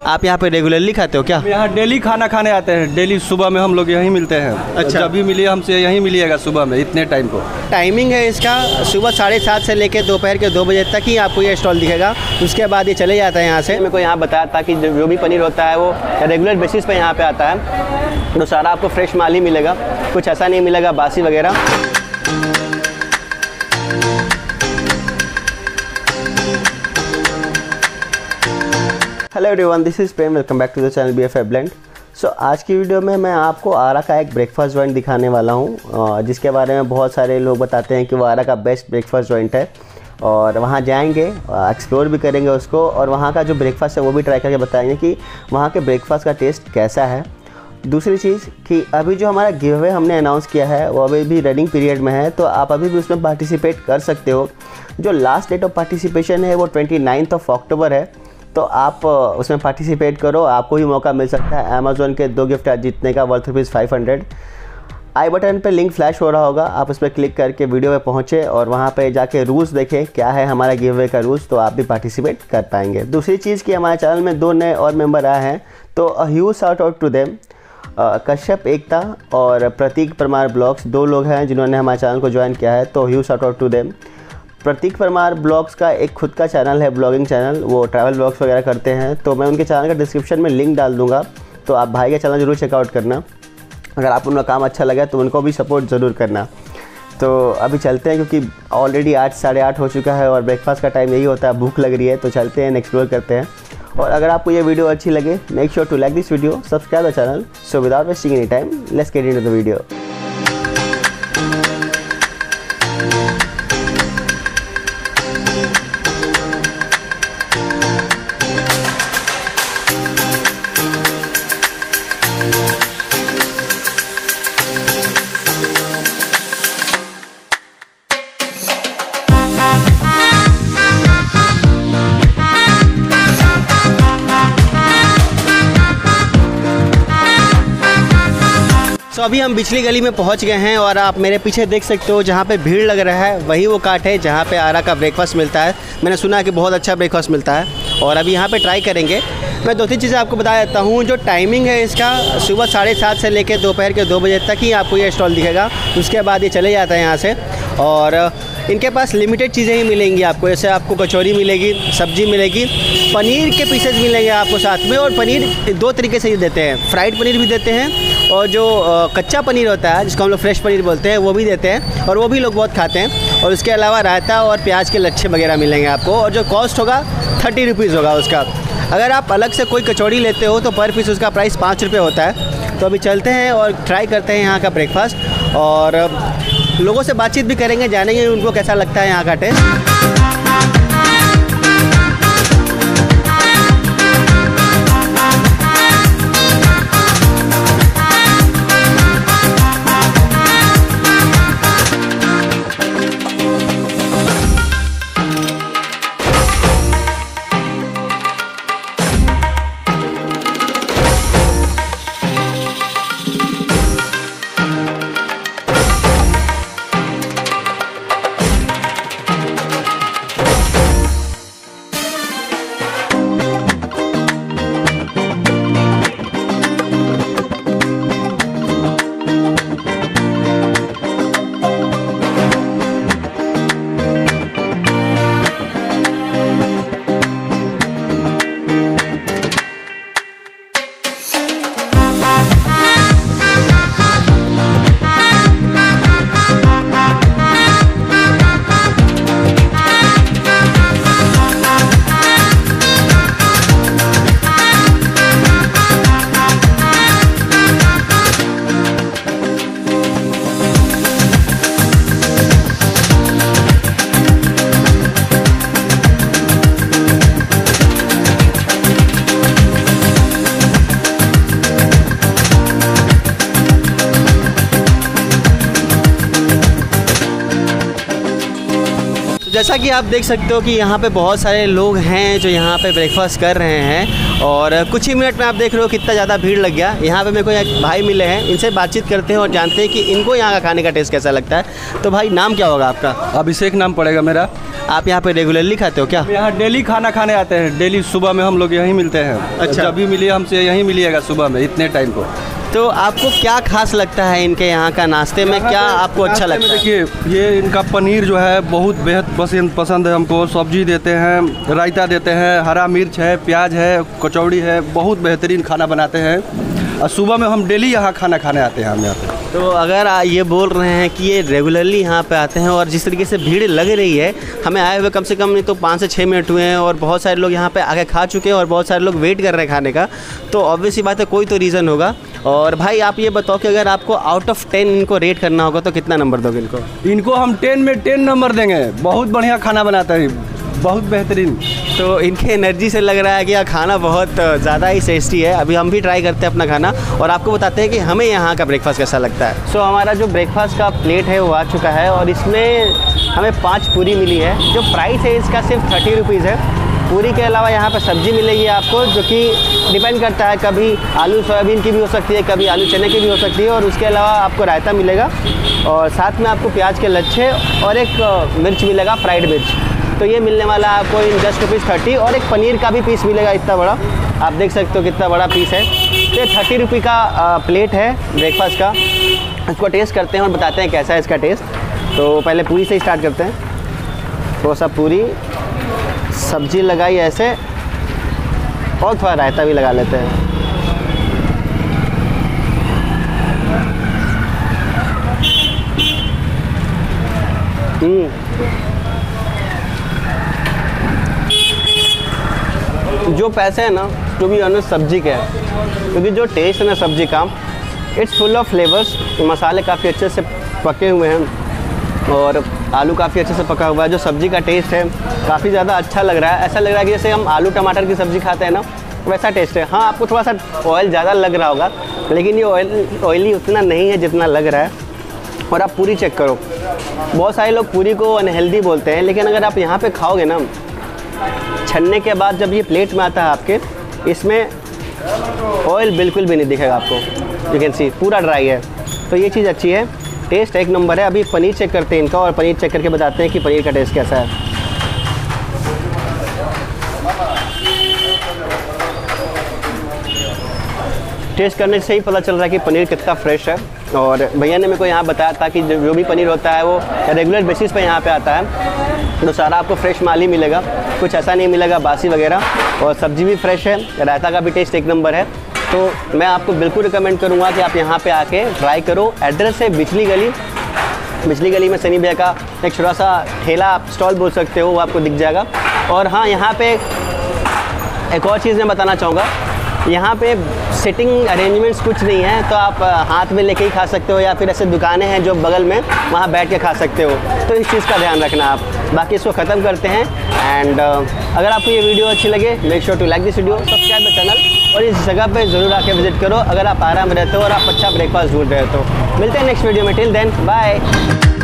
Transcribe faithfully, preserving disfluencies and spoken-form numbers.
आप यहाँ पे रेगुलरली खाते हो क्या? यहाँ डेली खाना खाने आते हैं, डेली सुबह में हम लोग यहीं मिलते हैं। अच्छा। जब भी मिलिए हमसे यहीं मिलिएगा सुबह में, इतने टाइम को। टाइमिंग है इसका सुबह साढ़े सात से लेकर दोपहर के दो बजे तक ही आपको ये स्टॉल दिखेगा, उसके बाद ये चले जाता है यहाँ से। मेरे को यहाँ बताया था कि जो भी पनीर होता है वो रेगुलर बेसिस पे यहाँ पे आता है, तो सारा आपको फ्रेश माल ही मिलेगा, कुछ ऐसा नहीं मिलेगा बासी वगैरह। Hello everyone, this is Prem, welcome back to the channel B F I blend. So आज की वीडियो में मैं आपको आरा का एक ब्रेकफास्ट जॉइंट दिखाने वाला हूँ, जिसके बारे में बहुत सारे लोग बताते हैं कि वो आरा का बेस्ट ब्रेकफास्ट जॉइंट है, और वहाँ जाएंगे, एक्सप्लोर भी करेंगे उसको, और वहाँ का जो ब्रेकफास्ट है वो भी ट्राई करके बताएंगे कि वहाँ के ब्रेकफास्ट का टेस्ट कैसा है। दूसरी चीज़ कि अभी जो हमारा गिव अवे हमने अनाउंस किया है वो अभी भी रनिंग पीरियड में है, तो आप अभी भी उसमें पार्टिसिपेट कर सकते हो। जो लास्ट डेट ऑफ पार्टिसिपेशन है वो ट्वेंटी नाइन्थ ऑफ अक्टूबर है, तो आप उसमें पार्टिसिपेट करो, आपको भी मौका मिल सकता है अमेज़ॉन के दो गिफ्ट जीतने का worth rupees five hundred. I button पे लिंक फ्लैश हो रहा होगा, आप उस पर क्लिक करके वीडियो पे पहुँचे और वहाँ पे जाके रूल्स देखें क्या है हमारा गिव अवे का रूल्स, तो आप भी पार्टिसिपेट कर पाएंगे। दूसरी चीज़ कि हमारे चैनल में दो नए और मेंबर आए हैं, तो a huge shout out to them. Kashyap Ekta और प्रतीक परमार ब्लॉग्स, दो लोग हैं जिन्होंने हमारे चैनल को ज्वाइन किया है, तो huge shout out to them. Prateek Parmar blogs का एक खुद का चैनल है, ब्लॉगिंग चैनल, वो ट्रैवल ब्लॉग्स वगैरह करते हैं, तो मैं उनके चैनल का डिस्क्रिप्शन में लिंक डाल दूंगा, तो आप भाई का चैनल ज़रूर चेकआउट करना। अगर आपको उनका काम अच्छा लगा तो उनको भी सपोर्ट ज़रूर करना। तो अभी चलते हैं, क्योंकि ऑलरेडी आठ साढ़े आठ हो चुका है और ब्रेकफास्ट का टाइम यही होता है, भूख लग रही है, तो चलते हैं एक्सप्लोर करते हैं। और अगर आपको ये वीडियो अच्छी लगे, make sure to like this video, subscribe the channel. So without wasting any time, let's get into the video. तो अभी हम बिचली गली में पहुंच गए हैं, और आप मेरे पीछे देख सकते हो जहां पे भीड़ लग रहा है वही वो काट है जहां पे आरा का ब्रेकफास्ट मिलता है। मैंने सुना है कि बहुत अच्छा ब्रेकफास्ट मिलता है, और अभी यहां पे ट्राई करेंगे। मैं दो तीन चीज़ें आपको बता देता हूं। जो टाइमिंग है इसका सुबह साढ़े सात से लेकर दोपहर के दो बजे तक ही आपको ये स्टॉल दिखेगा, उसके बाद ये चले जाता है यहाँ से। और इनके पास लिमिटेड चीज़ें ही मिलेंगी आपको, जैसे आपको कचौरी मिलेगी, सब्जी मिलेगी, पनीर के पीसेज मिलेंगे आपको साथ में। और पनीर दो तरीके से ही देते हैं, फ्राइड पनीर भी देते हैं, और जो कच्चा पनीर होता है जिसको हम लोग फ्रेश पनीर बोलते हैं वो भी देते हैं, और वो भी लोग बहुत खाते हैं। और उसके अलावा रायता और प्याज के लच्छे वगैरह मिलेंगे आपको, और जो कॉस्ट होगा थर्टी रुपीज़ होगा उसका। अगर आप अलग से कोई कचौड़ी लेते हो तो पर पीस उसका प्राइस पाँच रुपये होता है। तो अभी चलते हैं और ट्राई करते हैं यहाँ का ब्रेकफास्ट, और लोगों से बातचीत भी करेंगे, जानेंगे उनको कैसा लगता है यहाँ का टेस्ट। जैसा कि आप देख सकते हो कि यहाँ पे बहुत सारे लोग हैं जो यहाँ पे ब्रेकफास्ट कर रहे हैं, और कुछ ही मिनट में आप देख रहे हो कितना ज़्यादा भीड़ लग गया। यहाँ पे मेरे को एक भाई मिले हैं, इनसे बातचीत करते हैं और जानते हैं कि इनको यहाँ का खाने का टेस्ट कैसा लगता है। तो भाई नाम क्या होगा आपका? अभिषेक नाम पड़ेगा मेरा। आप यहाँ पे रेगुलरली खाते हो क्या? यहाँ डेली खाना खाने आते हैं, डेली सुबह में हम लोग यहीं मिलते हैं। अच्छा। जब भी मिलिए हमसे यहीं मिलिएगा सुबह में इतने टाइम को। तो आपको क्या खास लगता है इनके यहाँ का नाश्ते में, क्या आपको अच्छा लगता है? देखिए ये इनका पनीर जो है बहुत बेहद पसंद पसंद है हमको। सब्जी देते हैं, रायता देते हैं, हरा मिर्च है, प्याज है, कचौड़ी है, बहुत बेहतरीन खाना बनाते हैं। और सुबह में हम डेली यहाँ खाना खाने आते हैं हम यहाँ पे। तो अगर आ- ये बोल रहे हैं कि ये रेगुलरली यहाँ पे आते हैं और जिस तरीके से भीड़ लग रही है, हमें आए हुए कम से कम नहीं तो पाँच से छः मिनट हुए हैं और बहुत सारे लोग यहाँ पे आके खा चुके हैं और बहुत सारे लोग वेट कर रहे हैं खाने का, तो ऑब्वियसली बात है कोई तो रीज़न होगा। और भाई आप ये बताओ कि अगर आपको आउट ऑफ टेन इनको रेट करना होगा तो कितना नंबर दोगे इनको? इनको हम टेन में टेन नंबर देंगे। बहुत बढ़िया खाना बनाता है, बहुत बेहतरीन। तो इनके एनर्जी से लग रहा है कि यह खाना बहुत ज़्यादा ही टेस्टी है। अभी हम भी ट्राई करते हैं अपना खाना और आपको बताते हैं कि हमें यहाँ का ब्रेकफास्ट कैसा लगता है। सो so, हमारा जो ब्रेकफास्ट का प्लेट है वो आ चुका है और इसमें हमें पाँच पूरी मिली है। जो प्राइस है इसका सिर्फ थर्टी रुपीज़ है। पूरी के अलावा यहाँ पर सब्ज़ी मिलेगी आपको, जो कि डिपेंड करता है, कभी आलू सोयाबीन की भी हो सकती है, कभी आलू चने की भी हो सकती है। और उसके अलावा आपको रायता मिलेगा और साथ में आपको प्याज के लच्छे और एक मिर्च मिलेगा, फ्राइड मिर्च। तो ये मिलने वाला है आपको इन जस्ट रुपीज़ थर्टी। और एक पनीर का भी पीस मिलेगा इतना बड़ा, आप देख सकते हो कितना बड़ा पीस है। तो ये थर्टी रुपी का प्लेट है ब्रेकफास्ट का। इसको टेस्ट करते हैं और बताते हैं कैसा है इसका टेस्ट। तो पहले पूरी से ही स्टार्ट करते हैं। थोड़ा सा पूरी, सब्जी लगाई ऐसे और थोड़ा रायता भी लगा लेते हैं। हम्म जो पैसे हैं ना टू बी ऑनेस्ट सब्जी के हैं, क्योंकि जो टेस्ट है ना सब्जी का, इट्स फुल ऑफ फ्लेवर्स। मसाले काफ़ी अच्छे से पके हुए हैं और आलू काफ़ी अच्छे से पका हुआ है। जो सब्ज़ी का टेस्ट है काफ़ी ज़्यादा अच्छा लग रहा है। ऐसा लग रहा है कि जैसे हम आलू टमाटर की सब्ज़ी खाते हैं ना, वैसा टेस्ट है। हाँ, आपको थोड़ा सा ऑयल ज़्यादा लग रहा होगा, लेकिन ये ऑयल ऑयली उतना नहीं है जितना लग रहा है। और आप पूरी चेक करो, बहुत सारे लोग पूरी को अनहेल्दी बोलते हैं, लेकिन अगर आप यहाँ पे खाओगे ना, छन्ने के बाद जब ये प्लेट में आता है आपके, इसमें ऑयल बिल्कुल भी नहीं दिखेगा आपको। यू कैन सी पूरा ड्राई है। तो ये चीज़ अच्छी है, टेस्ट एक नंबर है। अभी पनीर चेक करते हैं इनका और पनीर चेक करके बताते हैं कि पनीर का टेस्ट कैसा है। टेस्ट करने से ही पता चल रहा है कि पनीर कितना फ्रेश है। और भैया ने मेरे को यहाँ बताया था कि जो भी पनीर होता है वो रेगुलर बेसिस पे यहाँ पे आता है, तो सारा आपको फ्रेश माल ही मिलेगा, कुछ ऐसा नहीं मिलेगा बासी वगैरह। और सब्ज़ी भी फ्रेश है, रायता का भी टेस्ट एक नंबर है। तो मैं आपको बिल्कुल रिकमेंड करूँगा कि आप यहाँ पे आके ट्राई करो। एड्रेस है बिजली गली। बिजली गली में सनी भैया का एक छोटा सा ठेला, आप स्टॉल बोल सकते हो, वो आपको दिख जाएगा। और हाँ, यहाँ पे एक और चीज़ मैं बताना चाहूँगा, यहाँ पे सिटिंग अरेंजमेंट्स कुछ नहीं है, तो आप हाथ में लेके ही खा सकते हो या फिर ऐसे दुकानें हैं जो बगल में, वहाँ बैठ के खा सकते हो। तो इस चीज़ का ध्यान रखना आप। बाकी इसको ख़त्म करते हैं। एंड uh, अगर आपको ये वीडियो अच्छी लगे, make sure to like this video, subscribe the channel और इस जगह पे ज़रूर आके विजिट करो अगर आप आराम में रहते हो और आप अच्छा ब्रेकफास्ट ढूंढ रहे हो। तो मिलते हैं नेक्स्ट वीडियो में। Till then bye.